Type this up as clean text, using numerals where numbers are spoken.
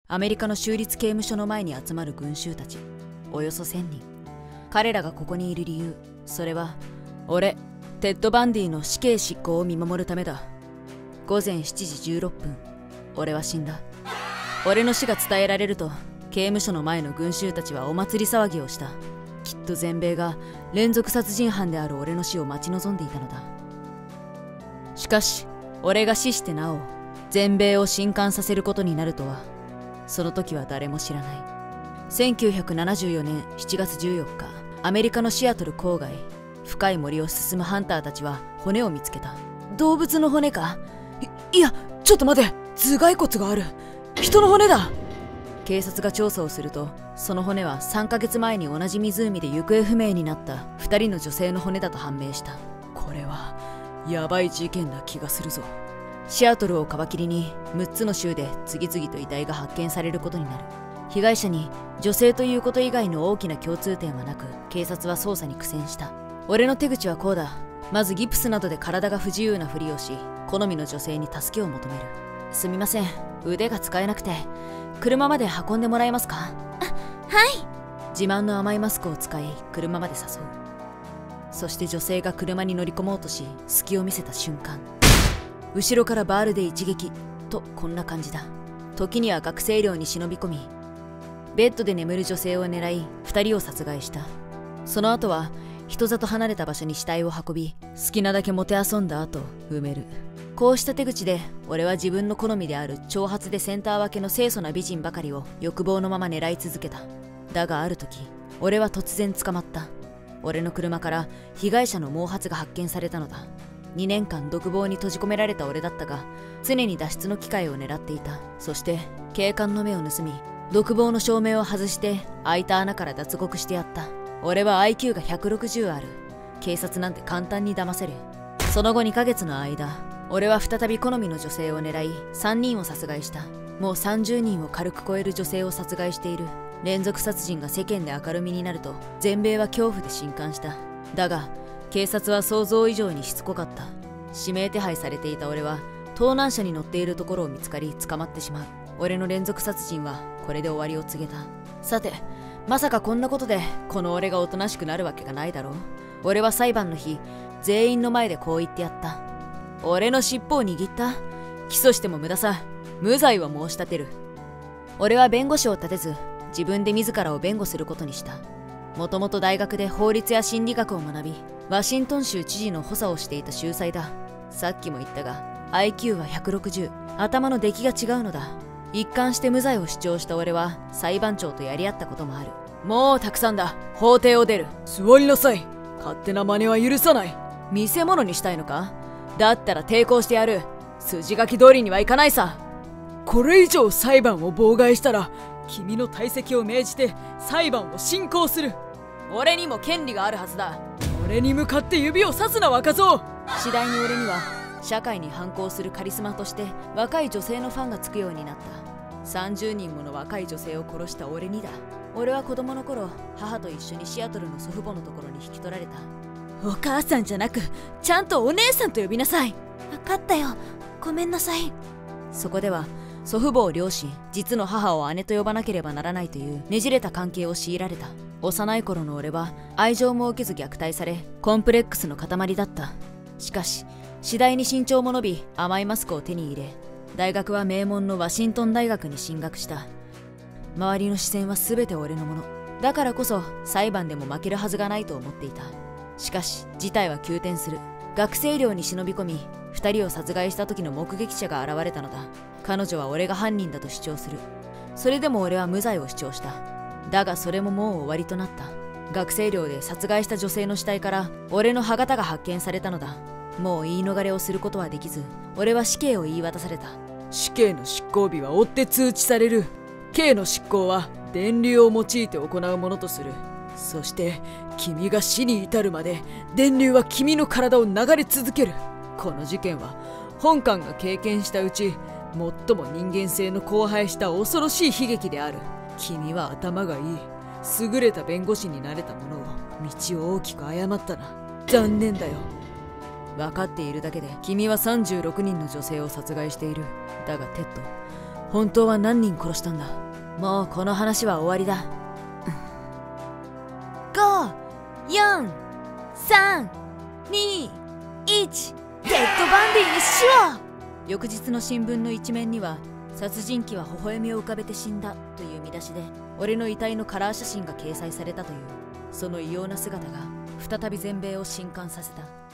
アメリカの州立刑務所の前に集まる群衆たち、およそ1000人。彼らがここにいる理由、それは俺テッド・バンディの死刑執行を見守るためだ。午前7時16分、俺は死んだ。俺の死が伝えられると、刑務所の前の群衆たちはお祭り騒ぎをした。きっと全米が連続殺人犯である俺の死を待ち望んでいたのだ。しかし俺が死してなお全米を震撼させることになるとは、その時は誰も知らない。1974年7月14日、アメリカのシアトル郊外、深い森を進むハンターたちは骨を見つけた。動物の骨か？いや、ちょっと待て、頭蓋骨がある。人の骨だ。警察が調査をすると、その骨は3ヶ月前に同じ湖で行方不明になった2人の女性の骨だと判明した。これはヤバい事件な気がするぞ。シアトルを皮切りに6つの州で次々と遺体が発見されることになる。被害者に女性ということ以外の大きな共通点はなく、警察は捜査に苦戦した。俺の手口はこうだ。まずギプスなどで体が不自由なふりをし、好みの女性に助けを求める。すみません、腕が使えなくて車まで運んでもらえますか？はい。自慢の甘いマスクを使い車まで誘う。そして女性が車に乗り込もうとし、隙を見せた瞬間、後ろからバールで一撃と、こんな感じだ。時には学生寮に忍び込み、ベッドで眠る女性を狙い2人を殺害した。その後は人里離れた場所に死体を運び、好きなだけもてあそんだ後埋める。こうした手口で俺は自分の好みである長髪でセンター分けの清楚な美人ばかりを欲望のまま狙い続けた。だがある時、俺は突然捕まった。俺の車から被害者の毛髪が発見されたのだ。2年間独房に閉じ込められた俺だったが、常に脱出の機会を狙っていた。そして警官の目を盗み、独房の照明を外して開いた穴から脱獄してやった。俺は IQ が160ある。警察なんて簡単に騙せる。その後2ヶ月の間、俺は再び好みの女性を狙い3人を殺害した。もう30人を軽く超える女性を殺害している。連続殺人が世間で明るみになると、全米は恐怖で震撼した。だが警察は想像以上にしつこかった。指名手配されていた俺は盗難車に乗っているところを見つかり捕まってしまう。俺の連続殺人はこれで終わりを告げた。さて、まさかこんなことでこの俺がおとなしくなるわけがないだろう。俺は裁判の日、全員の前でこう言ってやった。俺の尻尾を握った？起訴しても無駄さ。無罪を申し立てる。俺は弁護士を立てず、自分で自らを弁護することにした。もともと大学で法律や心理学を学び、ワシントン州知事の補佐をしていた秀才だ。さっきも言ったが IQ は160、頭の出来が違うのだ。一貫して無罪を主張した俺は裁判長とやり合ったこともある。もうたくさんだ。法廷を出る。座りなさい。勝手な真似は許さない。見せ物にしたいのか？だったら抵抗してやる。筋書き通りにはいかないさ。これ以上裁判を妨害したら、君の退席を命じて裁判を進行する。俺にも権利があるはずだ。俺に向かって指をさすな、若造。次第に俺には社会に反抗するカリスマとして若い女性のファンがつくようになった。30人もの若い女性を殺した俺にだ。俺は子供の頃、母と一緒にシアトルの祖父母のところに引き取られた。お母さんじゃなく、ちゃんとお姉さんと呼びなさい。分かったよ、ごめんなさい。そこでは祖父母を両親、実の母を姉と呼ばなければならないというねじれた関係を強いられた。幼い頃の俺は愛情も受けず虐待され、コンプレックスの塊だった。しかし次第に身長も伸び、甘いマスクを手に入れ、大学は名門のワシントン大学に進学した。周りの視線は全て俺のものだからこそ、裁判でも負けるはずがないと思っていた。しかし事態は急転する。学生寮に忍び込み、2人を殺害した時の目撃者が現れたのだ。彼女は俺が犯人だと主張する。それでも俺は無罪を主張した。だがそれももう終わりとなった。学生寮で殺害した女性の死体から俺の歯型が発見されたのだ。もう言い逃れをすることはできず、俺は死刑を言い渡された。死刑の執行日は追って通知される。刑の執行は電流を用いて行うものとする。そして君が死に至るまで電流は君の体を流れ続ける。この事件は本官が経験したうち最も人間性の荒廃した恐ろしい悲劇である。君は頭がいい。優れた弁護士になれたものを道を大きく誤ったな。残念だよ。分かっているだけで君は36人の女性を殺害している。だがテッド、 本当は何人殺したんだ。もうこの話は終わりだ。5、4、3、2、1、テッド・バンディに死を。翌日の新聞の一面には、殺人鬼は微笑みを浮かべて死んだという見出しで、俺の遺体のカラー写真が掲載されたという。その異様な姿が再び全米を震撼させた。